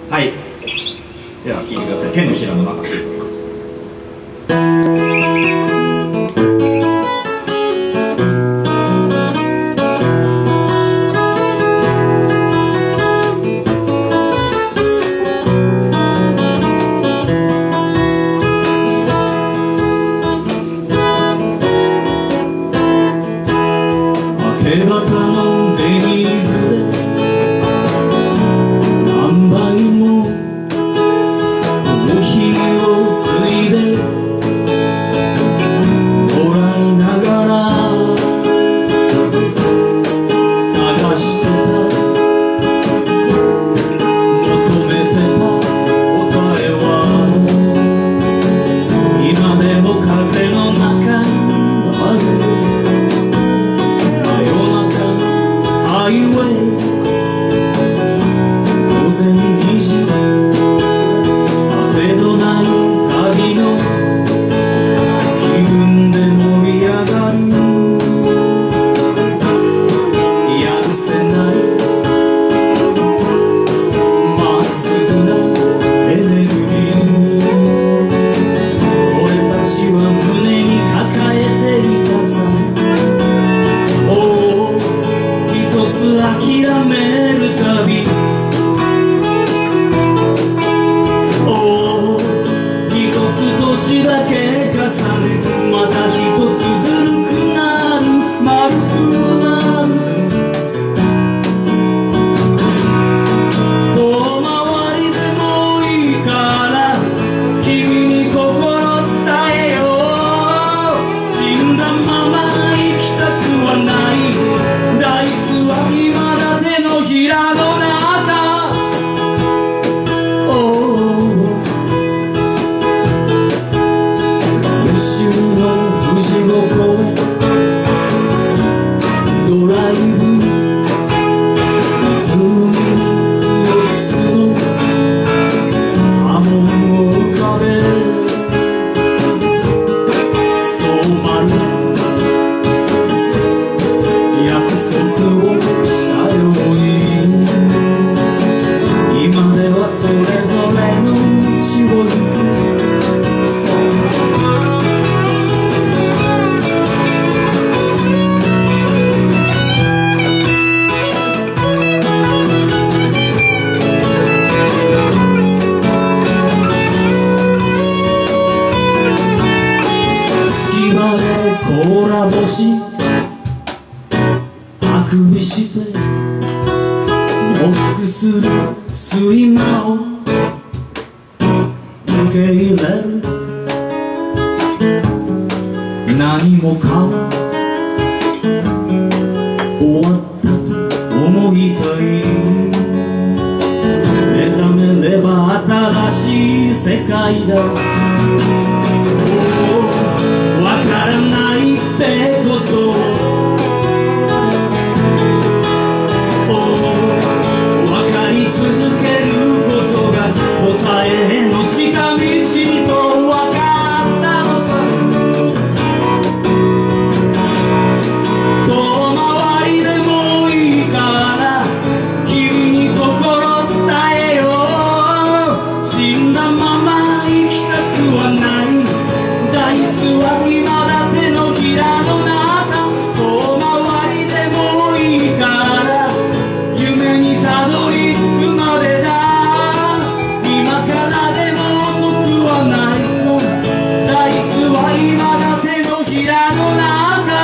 はい、では聴いてください。手のひらの中です。明け方のデニーズで何杯もコーヒーをついでもらいながら探してた求めてた答えは今でも風の中にあるハイウェイ午前2時あてどない旅の気分で盛り上がるやるせないまっすぐなエネルギー俺たちは胸に抱えていたさ諦めるたび一つ年だけ重ねまた一つずるくなる丸くなる遠回りでもいいから君に心伝えよう死んだまま生きたくはないダイスは今だ手のひらの中無臭の富士五湖へドライブ湖に4つの波紋を浮かべそう丸な約束をしたように今ではそれぞれの道を行く隙間でコーラ干しあくびしてノックする睡魔を受け入れる何もかも終わったと思いたい目覚めれば新しい世界だわからないってことを分かり続けることが答えへの近道と分かったのさ遠回りでもいいから君に心伝えよう死んだまま生きたくはないダイスは今だ手のひらの中遠回りでもいいから夢にたどり着くまでだ今からでも遅くはないさダイスは今だ手のひらの中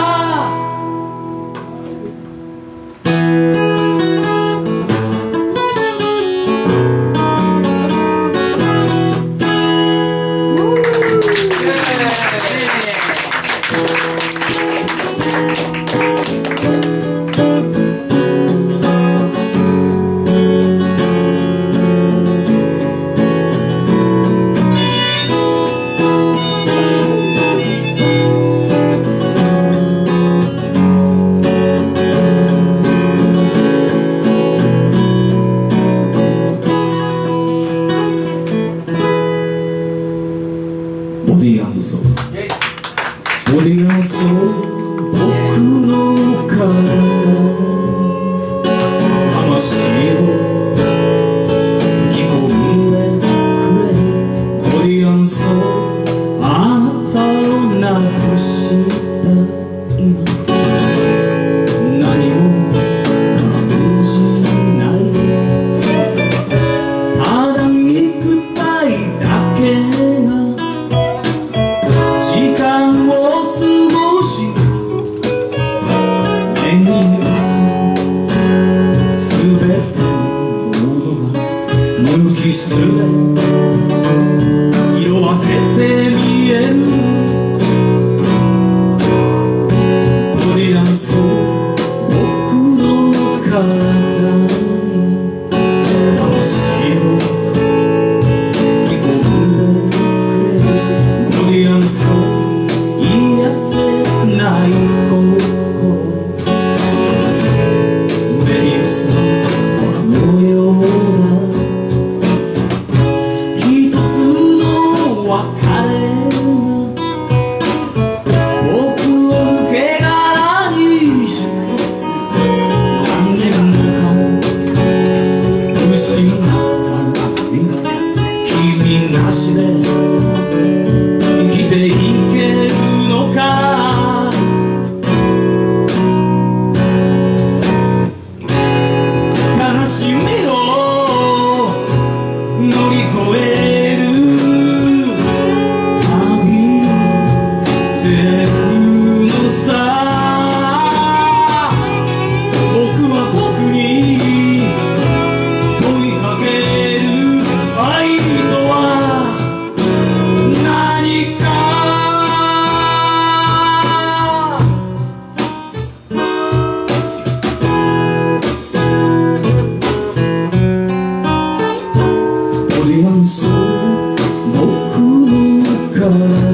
ボディ&ソウルボディ&ソウル僕の体魂を吹き込む無機質で色あせて見えるトリランス僕の体に魂を煮込んでくれるトリランス癒せない心メビウスのような一つの別れが僕を抜け殻にして何年も失った今君なしで生きていけるのか悲しみを乗り越える旅に出るのさ僕は僕に問いかける愛とは何かオリアンス僕の体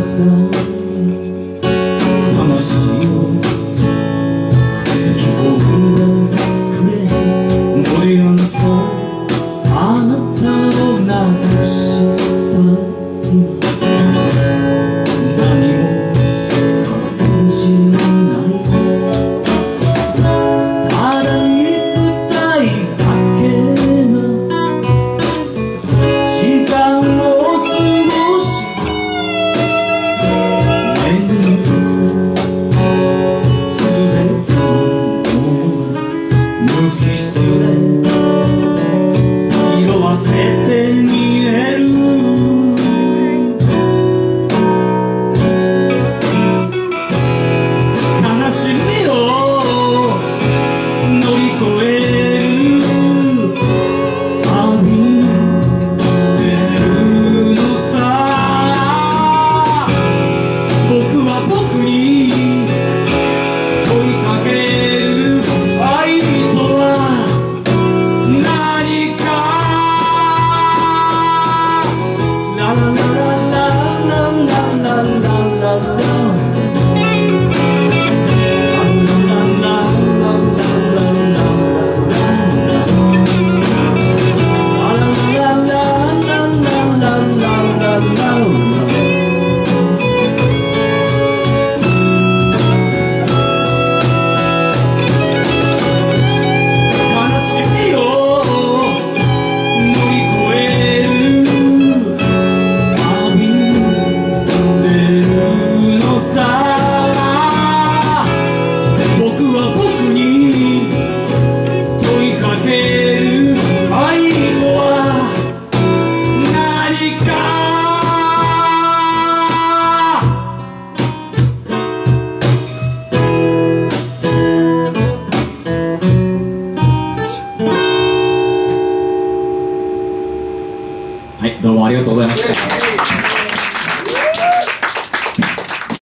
に魂を吹き込んでくれオリアンスあなたをなくした今何も感じないただ肉体だけが時間を過ごし目に映る全ての無機質で色あせて見える悲しみを乗り越える旅に出るのさ僕は僕に問いかける愛とは何かララララララララララはい、どうもありがとうございました。